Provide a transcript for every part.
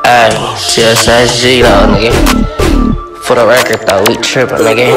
Ay, CSSG though, nigga. For the record though, we trippin', nigga.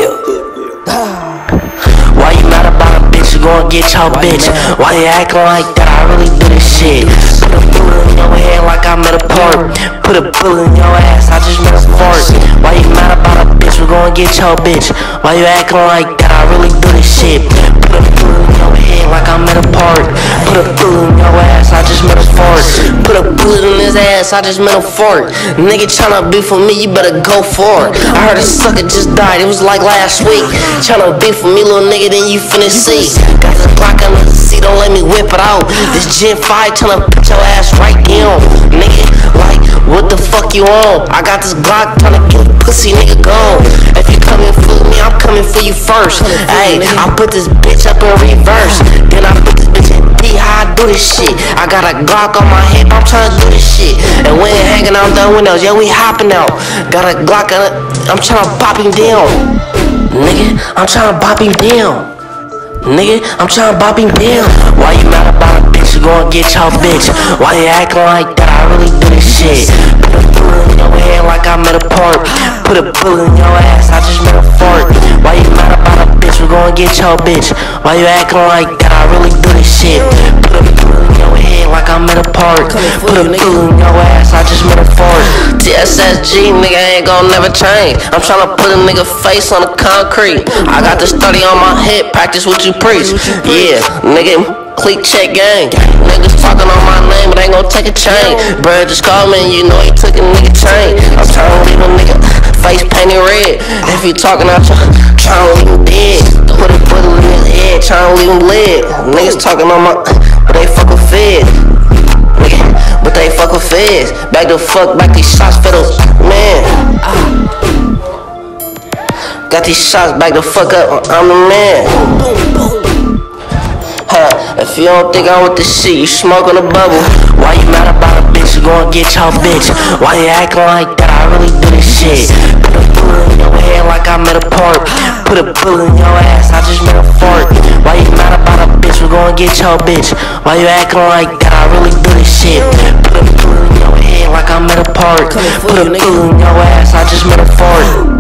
Why you mad about a bitch? You gon' get your bitch. Why you acting like that? I really do this shit. Put a bullet in your head like I'm at a park. Put a bullet in your ass, I just made a fart. Why you mad about a bitch? We gon' get your bitch. Why you acting like that? I really do this shit. Put a bullet in your head like I'm at a park. Put a bullet in your ass, I just made a fart. Put a bullet in his ass, I just made a fart. Nigga tryna beef with me, you better go for it. I heard a sucker just died, it was like last week. Tryna beef with me, little nigga, then you finna see. Got this Glock on the seat, don't let me whip it out. This Gen 5 tryna put your ass right down. Nigga, like, what the fuck you on? I got this Glock tryna get a pussy nigga gone. If you coming for me, I'm coming for you first. Ayy, I put this bitch up in reverse. Then I put this bitch in D, how I do this shit. I got a Glock on my hip, I'm tryna do this shit. And we ain't hanging out the windows, yeah, we hopping out. Got a Glock on it, I'm tryna pop him down. Nigga, I'm tryna bop him down. Nigga, I'm tryna bop him down. Why you mad about a bitch? You gon' get your bitch. Why you acting like that? I really do this shit. Put a bullet in your head like I'm at a park. Put a bullet in your ass, I just made a fart. Why you mad about a bitch? We gon' get your bitch. Why you acting like that? I really do this shit. Put a bullet in your head like I'm at a park. Put a bullet in your ass, I just made a fart. TSSG, nigga, ain't gon' never change. I'm tryna put a nigga face on the concrete. I got this 30 on my hip, practice what you preach. Yeah, nigga, click check gang. Niggas talking on my name, but ain't gon' take a chain. Bruh, just call me and you know he took a nigga chain. I'm tryna leave a nigga face painted red. If you talking out your, tryna leave him dead. Put a bullet in his head, tryna leave him dead. Niggas talking on my, but they fuck with feds. But they fuck with feds. Back the fuck, back these shots for the man. Got these shots, back the fuck up, I'm the man. If you don't think I'm with the shit, you smoking a bubble. Why you mad about a bitch? You gon' get your bitch. Why you acting like that? I really do this shit. Put a bullet in your head like I'm at a park. Put a bullet in your ass, I just made a fart. Why you mad about a bitch? We gon' get your bitch. Why you acting like that? I really do this shit. Put a bullet in your head like I'm at a park. Put a bullet in your ass, I just made a fart.